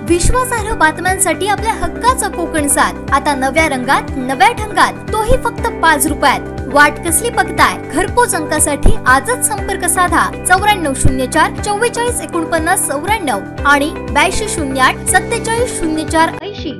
विश्वासार्ह बातम्यांसाठी आपल्या हक्काचा कोकण सात आता नव्या रंगात नव्या ढंगात, तोही फक्त 5 रुपयात। वाट कसली बघताय? घरपोच अंकासाठी आजच संपर्क साधा 9404 4449 94 आणि 8208 4704 80।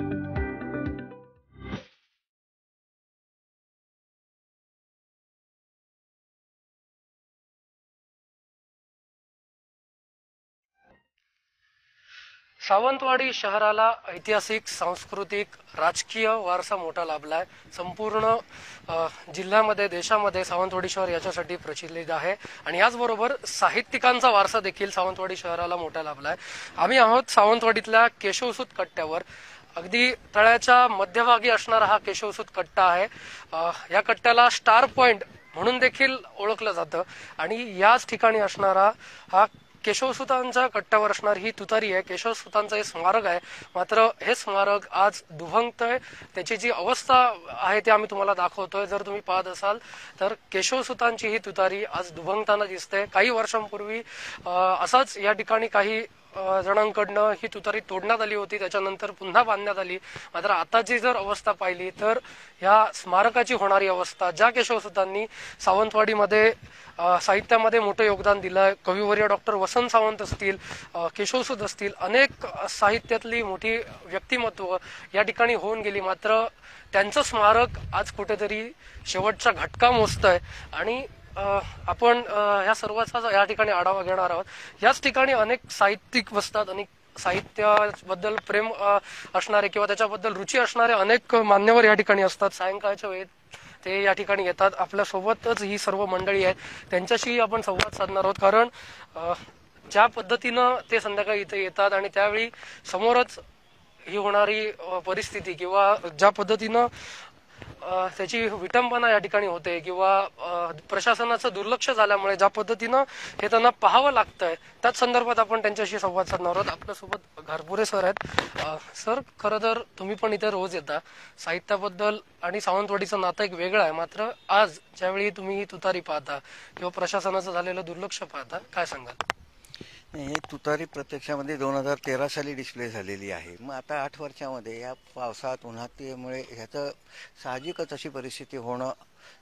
सावंतवाडी शहराला ऐतिहासिक, सांस्कृतिक, राजकीय वारसा मोठा लाभलाय। संपूर्ण जिल्ह्यामध्ये, देशामध्ये सावंतवाडी शहर याच्यासाठी प्रचलित आहे आणि याचबरोबर साहित्यिकांचा वारसा देखील सावंतवाडी शहराला मोठा लाभलाय। आम्ही आहोत सावंतवाडीतल्या केशवसूत कट्ट्यावर। अगदी तळ्याच्या मध्यभागी असणारा हा केशवसूत कट्टा आहे। या कट्ट्याला स्टार पॉइंट म्हणून देखील ओळखलं जातं आणि याच ठिकाणी असणारा हा केशवसुतांच्या कट्ट्यावर असणारी ही तुतारी आहे। केशवसुतांचं हे स्मारक आहे, मात्र हे स्मारक आज दुभंगतय। त्याची जी अवस्था आहे ती आम्ही तुम्हाला दाखवतोय। जर तुम्ही पाहत असाल तर केशवसुतांची ही तुतारी आज दुभंगताना दिसते। काही वर्षांपूर्वी असाच या ठिकाणी काही जणांकडनं ही तुतारी तोडण्यात आली होती, त्याच्यानंतर पुन्हा बांधण्यात आली। मात्र आताची जर अवस्था पाहिली तर या स्मारकाची होणारी अवस्था, ज्या केशवसुतांनी सावंतवाडीमध्ये साहित्यामध्ये मोठं योगदान दिलं, कविवर्य डॉक्टर वसंत सावंत असतील, केशवसूत असतील, अनेक साहित्यातली मोठी व्यक्तिमत्व या ठिकाणी होऊन गेली। मात्र त्यांचं स्मारक आज कुठेतरी शेवटचा घटका मोजतंय आणि आपण ह्या सर्वांचा या ठिकाणी आढावा घेणार आहोत। याच ठिकाणी अनेक साहित्यिक बसतात, अनेक साहित्याबद्दल प्रेम असणारे किंवा त्याच्याबद्दल रुची असणारे अनेक मान्यवर या ठिकाणी असतात। सायंकाळच्या वेळेत ते या ठिकाणी येतात। आपल्या सोबतच ही सर्व मंडळी आहेत, त्यांच्याशी आपण संवाद साधणार आहोत। कारण ज्या पद्धतीनं ते संध्याकाळी इथे येतात आणि त्यावेळी समोरच ही होणारी परिस्थिती किंवा ज्या पद्धतीनं त्याची विटंबना या ठिकाणी होते किंवा प्रशासनाचं दुर्लक्ष झाल्यामुळे ज्या पद्धतीनं हे त्यांना पाहावं लागतंय, त्याच संदर्भात आपण त्यांच्याशी संवाद साधणार आहोत। आपल्यासोबत घारपुरे सर आहेत। सर, खरं तर तुम्ही पण इथे रोज येता, साहित्याबद्दल आणि सावंतवाडीचं नातं एक वेगळं आहे। मात्र आज ज्यावेळी तुम्ही ही तुतारी पाहता किंवा प्रशासनाचं झालेलं दुर्लक्ष पाहता, काय सांगाल? हे तुतारी प्रत्यक्षामध्ये 2013 साली डिस्प्ले झालेली आहे। मग आता 8 वर्षामध्ये या पावसात उन्हातीमुळे ह्याचं साहजिकच अशी परिस्थिती होणं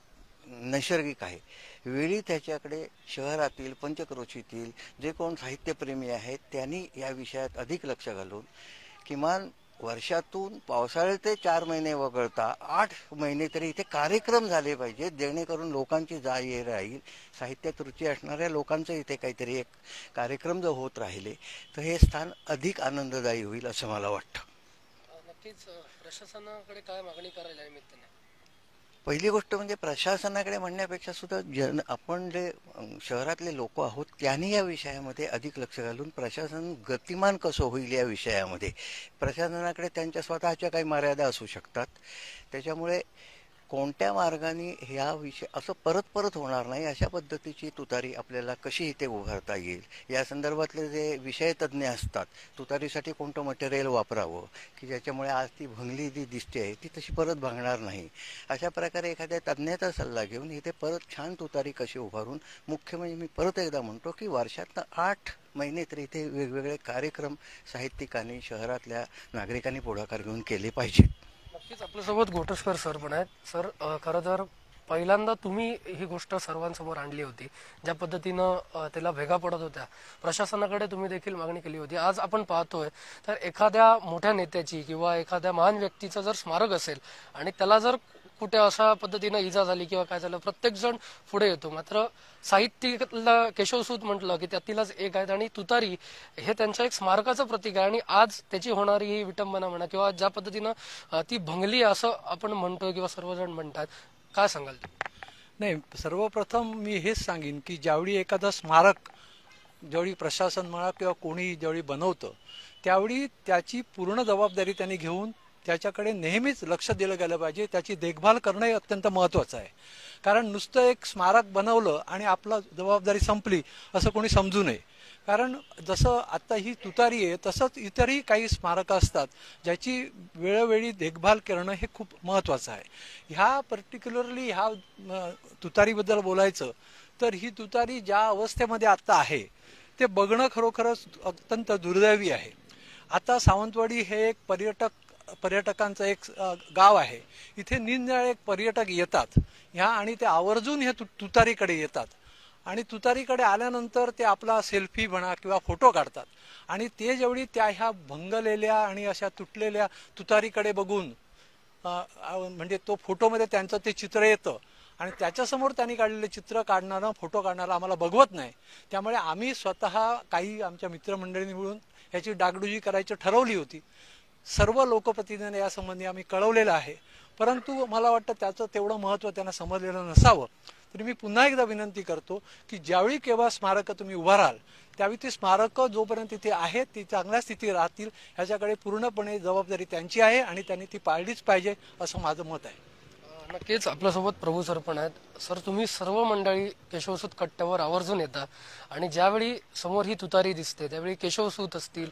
नैसर्गिक आहे। वेळी त्याच्याकडे शहरातील, पंचक्रोशीतील जे कोण साहित्यप्रेमी आहेत त्यांनी या विषयात अधिक लक्ष घालून किमान वर्षातून पावसाळ्याचे 4 महिने वगळता 8 महिने तरी इथे कार्यक्रम झाले पाहिजेत, जेणेकरून लोकांची ये राहील। साहित्यात रुची असणाऱ्या लोकांचं इथे काहीतरी एक कार्यक्रम जर होत राहिले तर हे स्थान अधिक आनंददायी होईल असं मला वाटतं। नक्कीच प्रशासनाकडे काय मागणी करायला निमित्ताने? पहिली गोष्ट म्हणजे प्रशासनाकडे म्हणण्यापेक्षा सुद्धा आपण जे शहरातले लोक आहोत त्यांनी या विषयामध्ये अधिक लक्ष घालून प्रशासन गतिमान कसं होईल या विषयामध्ये, प्रशासनाकडे त्यांच्या स्वतःच्या काही मर्यादा असू शकतात। त्याच्यामुळे कोणत्या मार्गाने ह्या विषय असं परत परत होणार नाही अशा पद्धतीची तुतारी आपल्याला कशी इथे उभारता येईल या संदर्भातले जे विषय तज्ज्ञ असतात, तुतारीसाठी कोणतं मटेरियल वापरावं की ज्याच्यामुळे आज ती भंगली जी दिसते आहे ती तशी परत भांगणार नाही, अशा प्रकारे एखाद्या तज्ज्ञाचा सल्ला घेऊन इथे परत छान तुतारी कशी उभारून, मुख्य म्हणजे मी परत एकदा म्हणतो की वर्षातनं 8 महिने तरी इथे वेगवेगळे कार्यक्रम साहित्यिकांनी, शहरातल्या नागरिकांनी पुढाकार घेऊन केले पाहिजेत। नक्कीच आपल्यासोबत घोटस्कर सर पण आहेत। सर, खरं तर पहिल्यांदा तुम्ही ही गोष्ट सर्वांसमोर आणली होती, ज्या पद्धतीनं त्याला भेगा पडत होत्या, प्रशासनाकडे तुम्ही देखील मागणी केली होती। आज आपण पाहतोय तर एखाद्या मोठ्या नेत्याची किंवा एखाद्या महान व्यक्तीचं जर स्मारक असेल आणि त्याला जर कुठे अशा पद्धतीनं इजा झाली किंवा काय झालं, प्रत्येक जण पुढे येतो। मात्र साहित्याला केशवसूत म्हटलं की त्यातीलच एक आहेत आणि तुतारी हे त्यांच्या एक स्मारकाचं प्रतीक आहे आणि आज त्याची होणारी ही विटंबना म्हणा किंवा ज्या पद्धतीनं ती भंगली असं आपण म्हणतोय किंवा सर्वजण म्हणतात, काय सांगाल? नाही, सर्वप्रथम मी हेच सांगेन की ज्यावेळी एखादं स्मारक ज्यावेळी प्रशासन म्हणा किंवा कोणी ज्यावेळी बनवतं त्यावेळी त्याची पूर्ण जबाबदारी त्यांनी घेऊन त्याच्याकडे नेहमीच लक्ष दिलं गेलं पाहिजे। त्याची देखभाल करणं हे अत्यंत महत्त्वाचं आहे। कारण नुसतं एक स्मारक बनवलं आणि आपला जबाबदारी संपली असं कोणी समजू नये। कारण जसं आता ही तुतारी आहे तसंच इतरही काही स्मारकं असतात ज्याची वेळोवेळी देखभाल करणं हे खूप महत्त्वाचं आहे। ह्या पर्टिक्युलरली ह्या तुतारीबद्दल बोलायचं तर ही तुतारी ज्या अवस्थेमध्ये आता आहे ते बघणं खरोखरच अत्यंत दुर्दैवी आहे। आता सावंतवाडी हे एक पर्यटकांचं एक गाव आहे. इथे निरनिराळे पर्यटक येतात ह्या आणि ते आवर्जून हे तुतारीकडे येतात आणि तुतारीकडे आल्यानंतर ते आपला सेल्फी म्हणा किंवा फोटो काढतात आणि ते जेवढी त्या ह्या भंगलेल्या आणि अशा तुटलेल्या तुतारीकडे बघून म्हणजे तो फोटोमध्ये त्यांचं ते चित्र येतं आणि त्याच्यासमोर त्यांनी काढलेले चित्र काढणारा फोटो काढणारा आम्हाला बघवत नाही. त्यामुळे आम्ही स्वतः काही आमच्या मित्रमंडळींनी मिळून याची डागडुजी करायची ठरवली होती. सर्व लोकप्रतिनिधींना यासंबंधी आम्ही कळवलेलं आहे, परंतु मला वाटतं त्याचं तेवढं महत्त्व त्यांना समजलेलं नसावं. तरी मी पुन्हा एकदा विनंती करतो की ज्यावेळी केव्हा स्मारकं तुम्ही उभाराल त्यावेळी ती स्मारकं जोपर्यंत तिथे आहेत ती चांगल्या स्थितीत राहतील ह्याच्याकडे पूर्णपणे जबाबदारी त्यांची आहे आणि त्यांनी ती पाळलीच पाहिजे असं माझं मत आहे. नक्कीच आपल्यासोबत प्रभू सर पण आहेत. सर, तुम्ही सर्व मंडळी केशवसूत कट्ट्यावर आवर्जून येता आणि ज्यावेळी समोर ही तुतारी दिसते त्यावेळी केशवसूत असतील,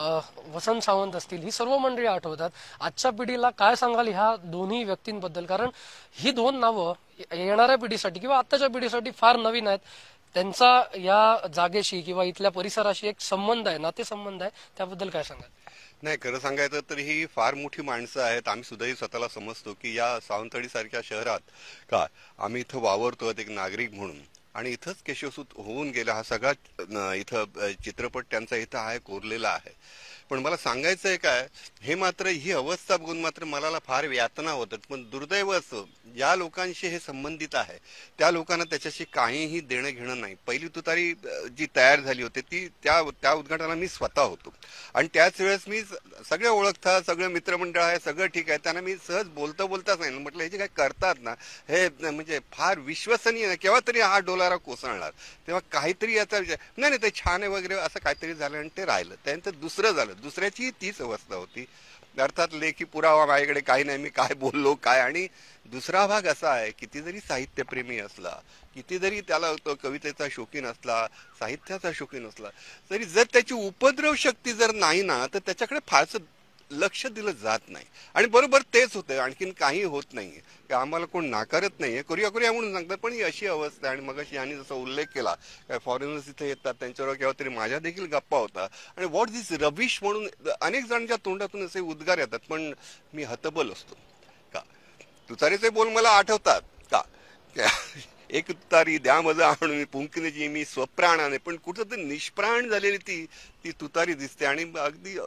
वसंत सावंत असतील, ही सर्व मंडळी आठवतात. आजच्या पिढीला काय सांगाल ह्या दोन्ही व्यक्तींबद्दल? कारण ही दोन नावं येणाऱ्या पिढीसाठी किंवा आत्ताच्या पिढीसाठी फार नवीन आहेत. त्यांचा या जागेशी किंवा इथल्या परिसराशी एक संबंध आहे, नातेसंबंध आहे, त्याबद्दल काय सांगाल? नाही, खरं सांगायचं तर ही फार मोठी माणसं आहेत. आम्ही सुद्धाही स्वतःला समजतो की या सावंतवाडी सारख्या शहरात का आम्ही इथं वावरतो एक नागरिक म्हणून आणि इथंच केशवसूत होऊन गेला. हा सगळा इथं चित्रपट त्यांचा इथं आहे, कोरलेला आहे. पण मला सांगायचं आहे काय, हे मात्र ही अवस्था बघून मात्र मला फार यातना होतात. पण दुर्दैव असं ज्या लोकांशी हे संबंधित आहे त्या लोकांना त्याच्याशी काहीही देणं घेणं नाही. पहिली तुतारी जी तयार झाली होती ती त्या उद्घाटनाला मी स्वतः होतो आणि त्याच वेळेस मी सगळे ओळखतात, सगळं मित्रमंडळ आहे, सगळं ठीक आहे. त्यांना मी सहज बोलताच नाही म्हटलं हे जे काय करतात ना हे म्हणजे फार विश्वसनीय नाही, केव्हा तरी हा डोलारा कोसळणार. तेव्हा काहीतरी याचा विचार नाही ते छान आहे वगैरे असं काहीतरी झालं आणि ते राहिलं. त्यानंतर दुसरं झालं, दुसऱ्याची तीच अवस्था होती. अर्थात लेखी पुरावा माझ्याकडे काही नाही, मी काय बोललो काय. आणि दुसरा भाग असा आहे, किती जरी साहित्यप्रेमी असला, किती जरी त्याला तो कवितेचा शौकीन असला, साहित्याचा शौकीन असला, तरी जर त्याची उपद्रव शक्ती जर नाही ना तर त्याच्याकडे फारसं लक्ष दिलं जात नाही. आणि बरोबर तेच होतं, आणखीन काही होत नाहीये की आम्हाला कोण नाकारत नाहीये, करूया म्हणून सांगतात. पण ही अशी अवस्था आहे. आणि मगाशी यांनी जसा उल्लेख केला काय फॉरेनर्स इथे येतात, त्यांच्यावर केव्हा तरी माझ्या देखील गप्पा होता आणि व्हॉट दिस रबिश म्हणून अनेक जणांच्या तोंडातून असे उद्गार येतात. पण मी हतबल असतो का, तुतारीचे बोल मला आठवतात का, एक तुतारी द्या मजा आणून पुंकीने जी मी स्वप्राणाने, पण कुठं तर निष्प्राण झालेली ती तुतारी दिसते आणि अगदी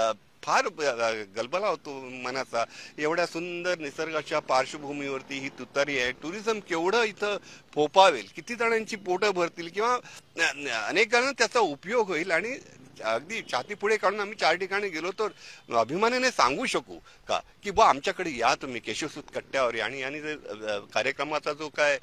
फार गलबला होतो मनाचा. एवढ्या सुंदर निसर्गाच्या पार्श्वभूमीवरती ही तुतारी आहे. टुरिझम केवढं इथं फोपावेल, किती जणांची पोटं भरतील किंवा अनेकांना त्याचा उपयोग होईल. आणि अगदी छाती पुढे काढून आम्ही 4 ठिकाणी गेलो तर अभिमानाने सांगू शकू का की बा आमच्याकडे या तुम्ही केशवसूत कट्ट्यावर. आणि यांनी कार्यक्रमाचा जो काय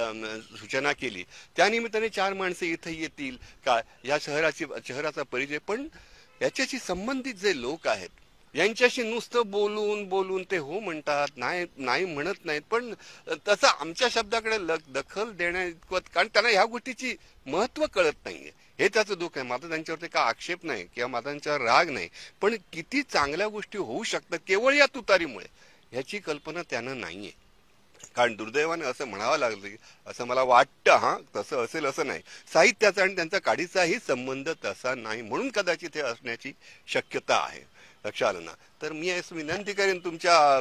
सूचना केली त्यानिमित्ताने 4 माणसे इथे येतील का, या शहराचा परिचय. पण याच्याशी संबंधित जे लोक आहेत यांच्याशी नुसतं बोलून ते हो म्हणतात, नाही म्हणत नाहीत. पण तसं आमच्या शब्दाकडे दखल देण्याइतकं, कारण त्यांना ह्या गोष्टीची महत्व कळत नाहीये. हे त्याचं दुःख आहे. माझा त्यांच्यावरती का आक्षेप नाही किंवा माझा त्यांच्यावर राग नाही, पण किती चांगल्या गोष्टी होऊ शकतात केवळ या तुतारीमुळे ह्याची कल्पना त्यांना नाहीये. कारण दुर्दैवाने असं म्हणावं लागलं, असं मला वाटतं, हा तसं असेल असं नाही. साहित्याचा आणि त्यांचा काडीचाही संबंध तसा नाही, म्हणून कदाचित हे असण्याची शक्यता आहे. लक्षात आलं ना? तर मी असं विनंती करेन तुमच्या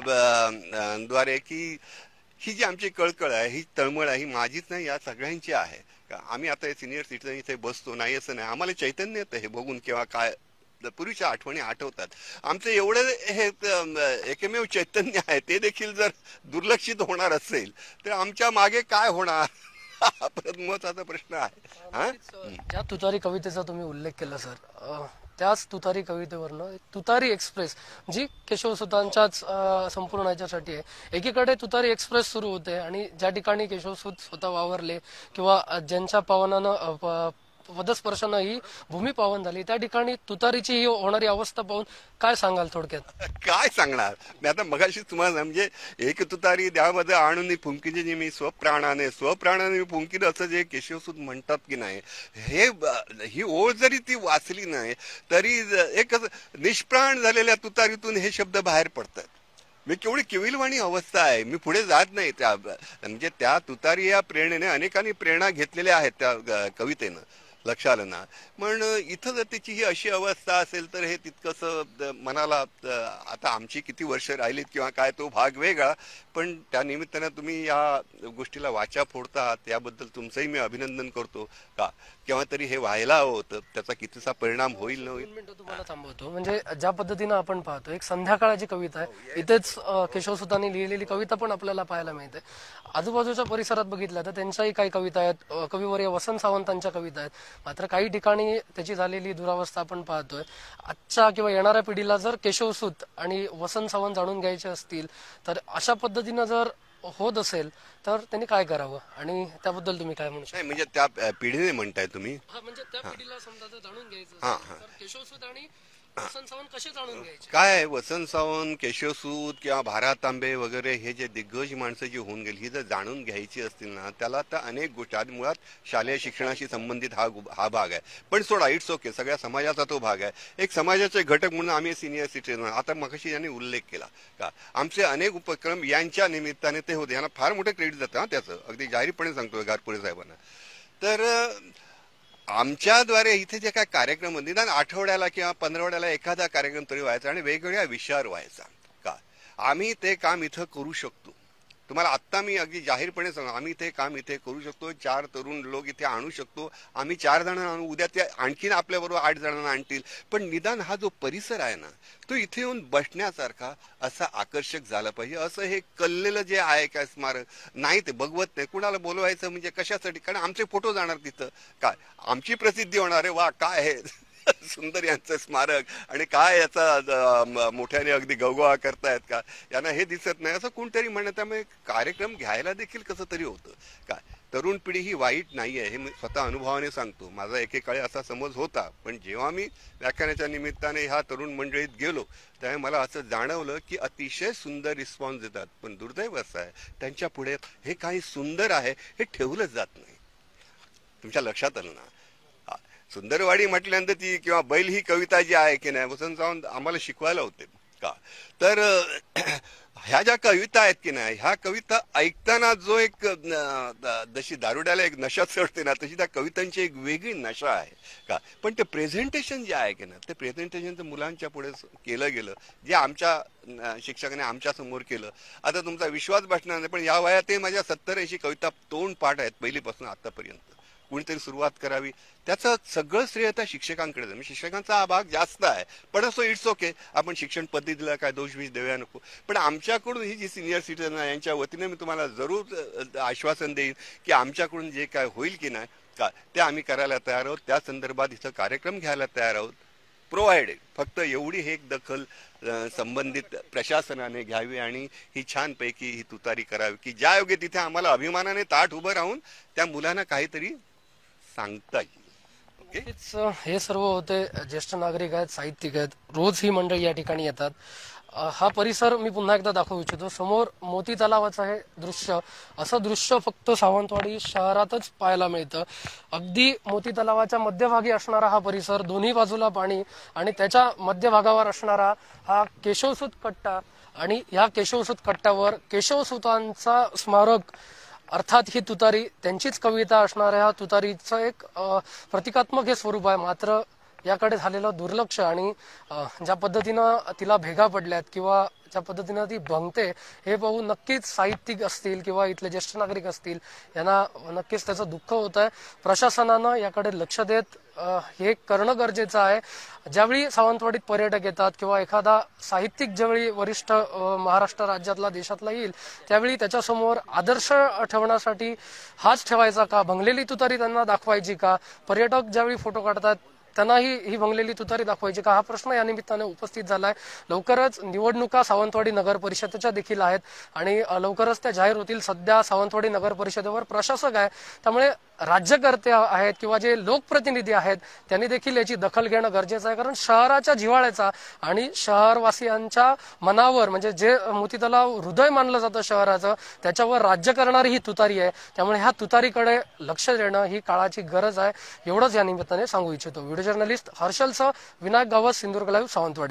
द्वारे की ही जी आमची कळकळ आहे, ही तळमळ आहे, ही माझीच नाही, या सगळ्यांची आहे. आम्ही आता सिनियर सिटीजन इथे बसतो नाही असं नाही, आम्हाला चैतन्य येतं हे बघून किंवा काय पूर्वीच्या आठवणी आठवतात. आमचं एवढं हे एकमेव चैतन्य आहे ते देखील जर दुर्लक्षित होणार असेल तर आमच्या मागे काय होणार हा परत महत्वाचा प्रश्न आहे. ज्या तुतारी कवितेचा तुम्ही उल्लेख केला सर, त्याच तुतारी कवितेवरनं तुतारी एक्सप्रेस जी केशवसूतांच्याच संपूर्ण याच्यासाठी आहे. एकीकडे तुतारी एक्सप्रेस सुरू होते आणि ज्या ठिकाणी केशवसूत स्वतः वावरले किंवा ज्यांच्या पावनानं पदस्पर्शानं ही भूमी पावन झाली त्या ठिकाणी तुतारीची ही होणारी अवस्था पाहून काय सांगाल थोडक्यात? काय सांगणार मी आता, मगाशी तुम्हाला म्हणजे एक तुतारी द्यामध्ये आणून फुंकीची जी मी स्वप्राणाने मी फुंकीन असं जे केशवसूत म्हणतात की नाही, ही ओळ जरी ती वाचली नाही तरी एक निष्प्राण झालेल्या तुतारीतून हे शब्द बाहेर पडतात. मी केवढी केविलवाणी अवस्था आहे. मी पुढे जात नाही म्हणजे त्या तुतारी या प्रेरणेने अनेकांनी प्रेरणा घेतलेल्या आहेत त्या कवितेनं. लक्ष आलं ना. पण इथं जर त्याची ही अशी अवस्था असेल तर हे तितकंसं मनाला आता आमची किती वर्ष राहिलीत किंवा काय तो भाग वेगळा, पण त्या निमित्तानं तुम्ही या गोष्टीला वाचा फोडतात याबद्दल तुमचंही मी अभिनंदन करतो. का केव्हा तरी हे व्हायला हवं होतं, त्याचा कितीचा परिणाम होईल न होईल. 2 मिनिटं तुम्हाला थांबवतो. म्हणजे ज्या पद्धतीनं आपण पाहतो एक संध्याकाळची कविता आहे, इथेच केशवसुतांनी लिहिलेली कविता पण आपल्याला पाहायला मिळते. आजूबाजूच्या परिसरात बघितलं तर त्यांच्याही काही कविता आहेत, कविवर्य वसंत सावंतांच्या कविता आहेत. मात्र काही ठिकाणी त्याची झालेली दुरावस्था आपण पाहतोय. आजच्या किंवा येणाऱ्या पिढीला जर केशवसूत आणि वसंत सावंत जाणून घ्यायचे असतील तर अशा पद्धतीनं जर होत असेल तर त्यांनी काय करावं आणि त्याबद्दल तुम्ही काय म्हणू शकता? नाही म्हणजे त्या पिढीने म्हणताय तुम्ही? म्हणजे त्या पिढीला समजा जर जाणून घ्यायचं असेल तर केशवसूत आणि वसंत सावंत कसे जाणून घ्यायचे? काय वसंत सावंत, केशवसूत किंवा भा. तांबे वगैरे हे जे दिग्गज माणसं जी होऊन गेली ही जर जाणून घ्यायची असतील ना, त्याला तर अनेक गोष्टी आधी मुळात शालेय शिक्षणाशी संबंधित हा भाग आहे. पण सोडा, इट्स ओके, सगळ्या समाजाचा तो भाग आहे. एक समाजाचे घटक म्हणून आम्ही सिनियर सिटीजन, आता मगाशी यांनी उल्लेख केला का आमचे अनेक उपक्रम यांच्या निमित्ताने ते होते. यांना फार मोठे क्रेडिट जातं हा त्याचं, अगदी जाहीरपणे सांगतोय गारपुरे साहेबांना. तर आमच्याद्वारे इथे जे काय कार्यक्रम निदान आठवड्याला किंवा 15 एखादा कार्यक्रम तरी व्हायचा आणि वेगवेगळ्या विषयावर व्हायचा. का आम्ही ते काम इथं करू शकतो. तुम्हाला आत्ता मी अगदी जाहीरपणे सांगा, आम्ही ते काम इथे करू शकतो. 4 तरुण लोक इथे आणू शकतो. आम्ही 4 जण आणू, उद्या ते आणखीन आपल्याबरोबर 8 जणांना आणतील. पण निदान हा जो परिसर आहे ना, तो इथे येऊन बसण्यासारखा असा आकर्षक झाला पाहिजे. असं हे कल्लेलं जे आहे काय स्मारक नाही, ते बघवत नाही. कुणाला बोलवायचं म्हणजे कशासाठी? कारण आमचे फोटो जाणार तिथं, काय आमची प्रसिद्धी होणार आहे. वा काय आहे सुंदर यांचं स्मारक आणि काय याचा मोठ्याने अगदी गवगवा करतायत का, यांना हे दिसत नाही असं कोणतरी म्हणणं. त्यामुळे कार्यक्रम घ्यायला देखील कसं तरी होतं. काय तरुण पिढी ही वाईट नाही आहे हे मी स्वतः अनुभवाने सांगतो. माझा एकेकाळी असा समज होता, पण जेव्हा मी व्याख्यानाच्या निमित्ताने ह्या तरुण मंडळीत गेलो त्यावेळी मला असं जाणवलं की अतिशय सुंदर रिस्पॉन्स देतात. पण दुर्दैव असं आहे त्यांच्या पुढे हे काही सुंदर आहे हे ठेवलंच जात नाही. तुमच्या लक्षात आलं ना, सुंदरवाडी म्हटल्यानंतर ती किंवा बैल ही कविता जी आहे की नाही, वसंत सावंत आम्हाला शिकवायला होते का. तर ह्या ज्या कविता आहेत की नाही, ह्या कविता ऐकताना जो एक जशी दारुड्याला एक नशा चढते ना, तशी त्या कवितांची एक वेगळी नशा आहे का. पण ते प्रेझेंटेशन जे आहे की ना, ते प्रेझेंटेशन तर मुलांच्या पुढे केलं गेलं, जे आमच्या शिक्षकाने आमच्या समोर केलं. आता तुमचा विश्वास बसणार नाही, पण या वयात ते माझ्या 70-80 कविता तोंड पाठ आहेत पहिलीपासून आतापर्यंत. कुणीतरी सुरुवात करावी, त्याचं सगळं श्रेय त्या शिक्षकांकडे जाईल. शिक्षकांचा हा भाग जास्त आहे, पण असो इट्स ओके. आपण शिक्षण पद्धतीला काय दोषविष देऊया नको. पण आमच्याकडून ही जी सिनियर सिटीजन आहे यांच्या वतीने मी तुम्हाला जरूर आश्वासन देईन की आमच्याकडून जे काय होईल की नाही का ते आम्ही करायला तयार आहोत. त्या संदर्भात इथं कार्यक्रम घ्यायला तयार आहोत. प्रोव्हाइडेड फक्त एवढी हे एक दखल संबंधित प्रशासनाने घ्यावी आणि ही छानपैकी ही तुतारी करावी की ज्या योग्य तिथे आम्हाला अभिमानाने ताठ उभं राहून त्या मुलांना काहीतरी सांगता येईल. हे सर्व होते ज्येष्ठ नागरिक आहेत, साहित्यिक आहेत, रोज ही मंडळी या ठिकाणी येतात. हा परिसर मी पुन्हा एकदा दाखवू इच्छितो. समोर मोती तलावाचं हे दृश्य, असं दृश्य फक्त सावंतवाडी शहरातच पाहायला मिळतं. अगदी मोती तलावाच्या मध्यभागी असणारा हा परिसर, दोन्ही बाजूला पाणी आणि त्याच्या मध्यभागावर असणारा हा केशवसूत कट्टा आणि या केशवसूत कट्ट्यावर केशवसूतांचा स्मारक अर्थात ही तुतारी, त्यांचीच कविता असणाऱ्या ह्या तुतारीचं एक प्रतिकात्मक हे स्वरूप आहे. मात्र याकडे झालेलं दुर्लक्ष आणि ज्या पद्धतीनं तिला भेगा पडल्यात किंवा ज्या पद्धतीनं ती भंगते हे पाहून नक्कीच साहित्यिक असतील किंवा इथले ज्येष्ठ नागरिक असतील यांना नक्कीच त्याचं दुःख होत आहे. प्रशासनानं याकडे लक्ष देत हे करणं गरजेचं आहे. ज्यावेळी सावंतवाडीत पर्यटक येतात किंवा एखादा साहित्यिक ज्यावेळी वरिष्ठ महाराष्ट्र राज्यातला देशातला येईल त्यावेळी त्याच्यासमोर आदर्श ठेवण्यासाठी हाच ठेवायचा का, भंगलेली तुतारी त्यांना दाखवायची का, पर्यटक ज्यावेळी फोटो काढतात त्यांनाही ही भंगलेली तुतारी दाखवायची का, हा प्रश्न या निमित्ताने उपस्थित झालाय. लवकरच निवडणुका सावंतवाडी नगर परिषदेच्या देखील आहेत आणि लवकरच त्या जाहीर होतील. सध्या सावंतवाडी नगर परिषदेवर प्रशासक आहे, त्यामुळे राज्यकर्ते आहेत किंवा जे लोकप्रतिनिधी आहेत त्यांनी देखील याची दखल घेणं गरजेचं आहे. कारण शहराच्या जिव्हाळ्याचा आणि शहरवासियांच्या मनावर म्हणजे जे मोती तलाव हृदय मानलं जातं शहराचं, त्याच्यावर राज्य करणारी ही तुतारी आहे. त्यामुळे ह्या तुतारीकडे लक्ष देणं ही काळाची गरज आहे, एवढंच या निमित्ताने सांगू इच्छितो. Video journalist हर्षलसह Vinayak Gawas, Sindhudurg live, Sawantwadi.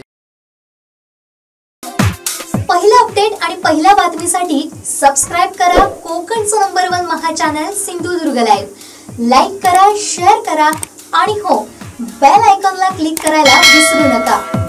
पहिला अपडेट आणि पहिल्या बातमीसाठी सबस्क्राइब करा कोकणचं नंबर 1 महा चॅनल सिंधुदुर्ग लाईव्ह. लाईक करा, शेअर करा आणि हो, बेल आयकॉनला क्लिक करायला विसरू नका.